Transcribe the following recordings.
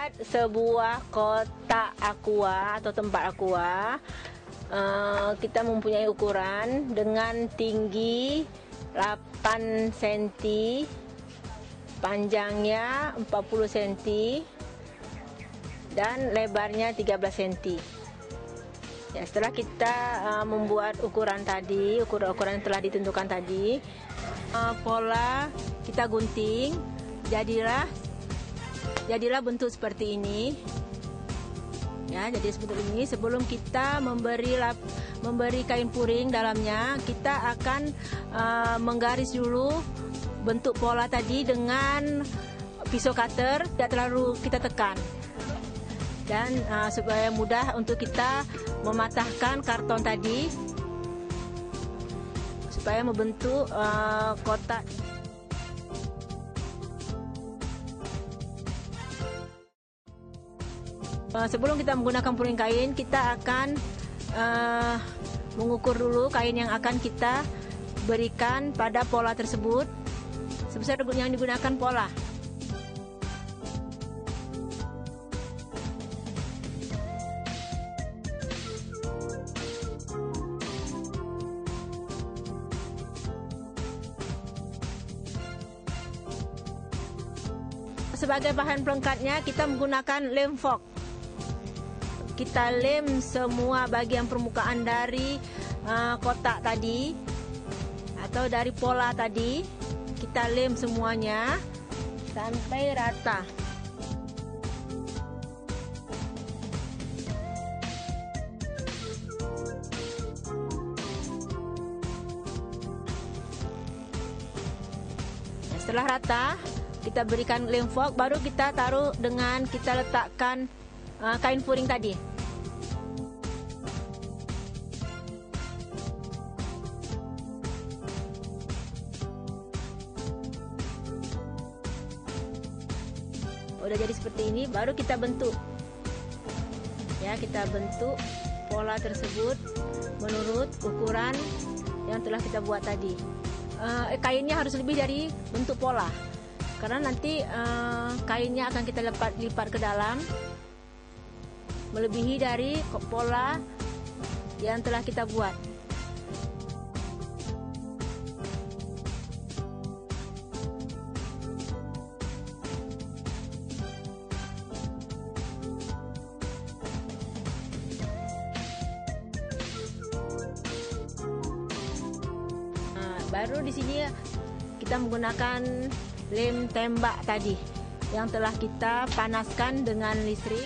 membuat sebuah kotak aqua atau tempat aqua. Kita mempunyai ukuran dengan tinggi 8 cm, panjangnya 40 cm, dan lebarnya 13 cm. Ya, setelah kita membuat ukuran tadi, ukuran yang telah ditentukan tadi, pola kita gunting, jadilah bentuk seperti ini. Ya, jadi seperti ini. Sebelum kita memberi kain puring dalamnya, kita akan menggaris dulu bentuk pola tadi dengan pisau cutter, tidak terlalu kita tekan. Dan supaya mudah untuk kita mematahkan karton tadi, supaya membentuk kotak. Sebelum kita menggunakan puring kain, kita akan mengukur dulu kain yang akan kita berikan pada pola tersebut, sebesar yang digunakan pola. Sebagai bahan pelengkapnya, kita menggunakan lem fork. Kita lem semua bagian permukaan dari kotak tadi atau dari pola tadi. Kita lem semuanya sampai rata. Setelah rata, kita berikan lem fork, baru kita taruh dengan kita letakkan kain puring tadi. Udah jadi seperti ini, baru kita bentuk. Ya, kita bentuk pola tersebut menurut ukuran yang telah kita buat tadi. Kainnya harus lebih dari bentuk pola, karena nanti kainnya akan kita lipat ke dalam, melebihi dari pola yang telah kita buat. Baru di sini kita menggunakan lem tembak tadi yang telah kita panaskan dengan listrik.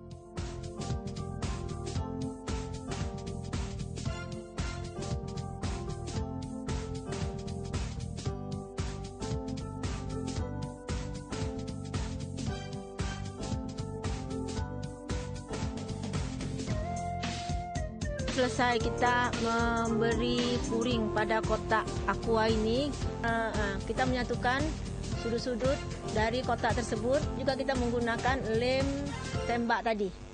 Selesai kita memberi puring pada kotak aqua ini, kita menyatukan sudut-sudut dari kotak tersebut, juga kita menggunakan lem tembak tadi.